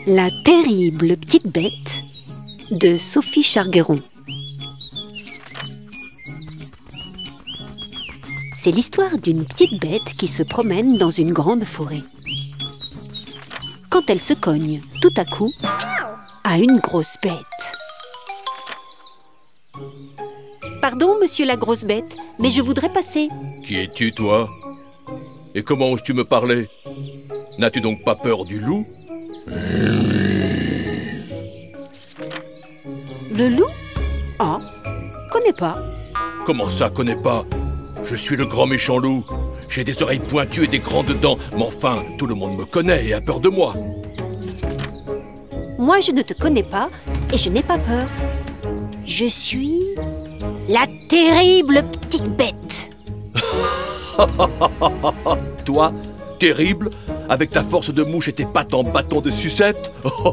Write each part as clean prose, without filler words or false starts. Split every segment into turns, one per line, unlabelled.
La terrible petite bête de Sophie Chargueron. C'est l'histoire d'une petite bête qui se promène dans une grande forêt. Quand elle se cogne, tout à coup, à une grosse bête. Pardon, monsieur la grosse bête, mais je voudrais passer.
Qui es-tu, toi? Et comment oses-tu me parler? N'as-tu donc pas peur du loup?
Le loup? Ah, connais pas.
Comment ça, connais pas? Je suis le grand méchant loup. J'ai des oreilles pointues et des grandes dents. Mais enfin, tout le monde me connaît et a peur de moi.
Moi, je ne te connais pas et je n'ai pas peur. Je suis la terrible petite bête.
Toi, terrible, avec ta force de mouche et tes pattes en bâton de sucette.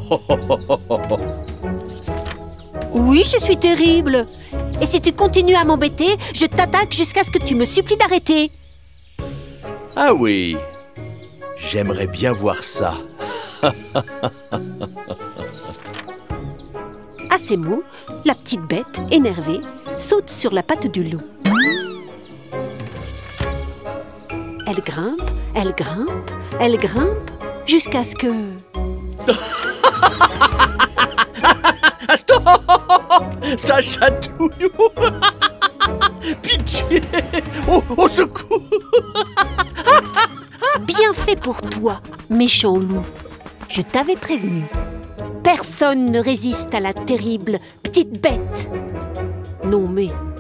Oui, je suis terrible. Et si tu continues à m'embêter, je t'attaque jusqu'à ce que tu me supplies d'arrêter.
Ah oui, j'aimerais bien voir ça.
À ces mots, la petite bête, énervée, saute sur la patte du loup. Elle grimpe, elle grimpe, elle grimpe, jusqu'à ce que...
Stop! Ça chatouille! Pitié! Au secours!
Bien fait pour toi, méchant loup. Je t'avais prévenu. Personne ne résiste à la terrible petite bête. Non mais,